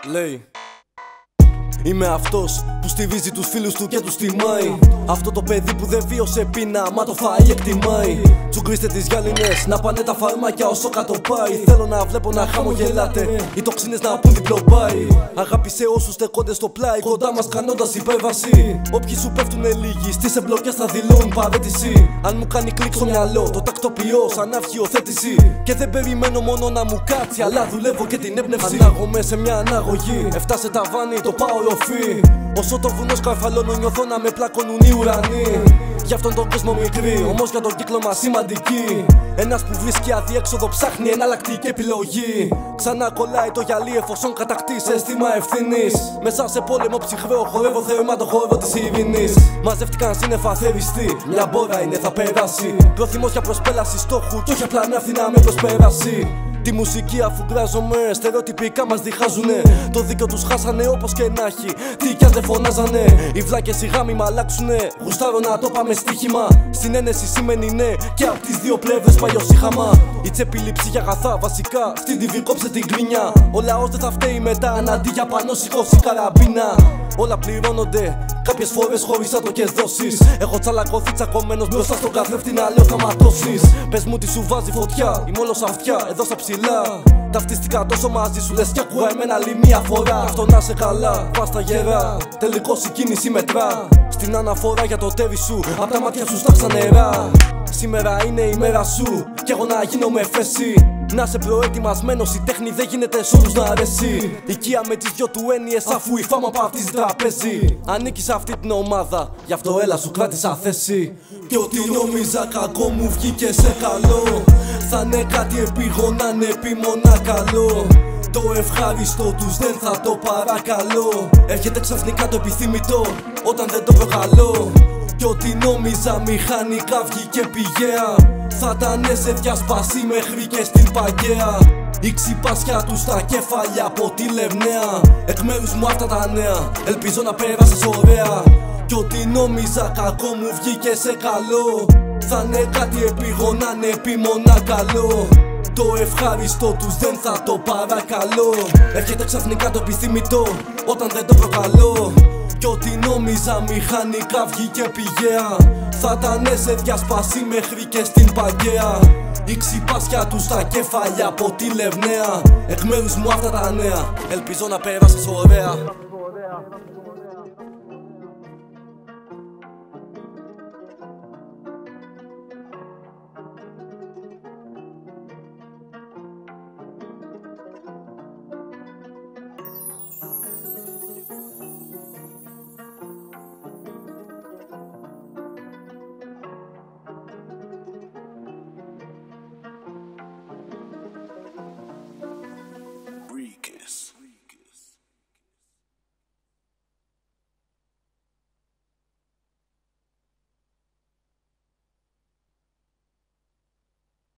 Λέει: είμαι αυτός που στηρίζει τους φίλους του και τους τιμάει. Αυτό το παιδί που δεν βίωσε πείνα, μα το φαΐ εκτιμάει. Τσουγκρίστε τις γυάλινες, να πάνε τα φαρμάκια όσο κάτω πάει. Θέλω να βλέπω να χαμογελάτε, οι τοξίνες να πουν διπλό πάει. Αγάπη σε όσους στεκόνται στο πλάι, κοντά μας κάνοντας υπέρβαση. Όποιοι σου πέφτουνε λίγοι, στις εμπλοκές θα δηλώνουν παρέτηση. Αν μου κάνει κλικ στο μυαλό, το τακτοποιώ σαν αυχιοθέτηση. Και δεν περιμένω μόνο να μου κάτσει, αλλά δουλεύω και την έμπνευση. Ανάγομαι σε μια αναγωγή, έφτασε ταβάνι, το πάω ροφή. Όσο το βουνό σκαρφαλώνω, νιώθω να με πλακώνουν οι ουρανοί. Γι' αυτόν τον κόσμο μικρή, όμως για τον κύκλο μας σημαντική. Ένας που βρίσκει αδιέξοδο ψάχνει εναλλακτική επιλογή. Ξανά κολλάει το γυαλί εφόσον κατακτήσει αίσθημα ευθύνης. Μέσα σε πόλεμο ψυχρό χορεύω θέρμα το χώρο της ειρήνης. Μαζεύτηκαν σύννεφα θεριστή, μια μπόρα είναι θα περάσει. Προθυμός για προσπέλαση στόχου κι όχι απλά να έρθει να με προσπεράσει. Τη μουσική αφού γκράζομαι, στερεοτυπικά μας διχάζουνε. Το δίκιο τους χάσανε όπως και να έχει, τι κι αν δεν φωνάζανε. Οι βλάκες οι γάμοι μ' αλλάξουνε, γουστάρω να το πάμε στοίχημα. Συνένεση σημαίνει ναι, και απ' τις δύο πλευρές παλιό σύχαμα. Η τσέπη λείψη για αγαθά βασικά, στην TV κόψε την γκρίνια. Ο λαός δεν θα φταίει μετά, αν αντί για πανό σηκώσει καραμπίνα. Όλα πληρώνονται, κάποιες φορές χωρίς άτοκες δόσεις. Έχω τσαλακωθεί τσακωμένος μπροστά στον καθρέφτη να λέω θα ματώσεις. Πες μου τι σου βάζει φωτιά, είμαι όλος αυτιά, εδώ στα ψηλά. Ταυτίστηκα τόσο μαζί σου, λες κι ακούγα εμένα άλλη μία φορά. Αυτό να σε καλά, πας στα γερά, τελικώς η κίνηση μετρά. Στην αναφορά για το τέρι σου, απ' τα μάτια σου στάξα νερά. Σήμερα είναι η μέρα σου, κι εγώ να γίνω με φέση. Να είσαι προετοιμασμένος, η τέχνη δεν γίνεται σ' όλους να αρέσει. Οικία με τις δυο του έννοιες, αφού η φάμα παπτίζει τραπέζι. Ανήκει σε αυτή την ομάδα, γι' αυτό έλα σου κράτησα θέση. Και ό,τι νόμιζα κακό μου βγήκε σε καλό. Θα είναι κάτι επίγον, να είναι επίμονα καλό. Το ευχάριστο τους δεν θα το παρακαλώ. Έρχεται ξαφνικά το επιθυμητό, όταν δεν το προκαλώ. Κι ό,τι νόμιζα μηχανικά βγήκε πηγαία. Θα ήταν σε διασπασί μέχρι και στην παγκαία. Η ξυπάσια τους στα κεφάλια από τη Λευναία. Εκ μέρους μου αυτά τα νέα, ελπίζω να πέρασες ωραία. Κι ό,τι νόμιζα κακό μου βγήκε σε καλό. Θα είναι κάτι επίγον, να είναι επίμονα καλό. Το ευχάριστο τους δεν θα το παρακαλώ. Έρχεται ξαφνικά το επιθυμητό, όταν δεν το προκαλώ. Κι ό,τι νόμιζα μηχανικά βγήκε πηγαία. Θα ήταν σε διασπασί μέχρι και στην παγκαία. Η ξυπάσια τους στα κεφάλια από τη Λευναία. Εκ μέρους μου αυτά τα νέα, ελπίζω να πέρασες ωραία.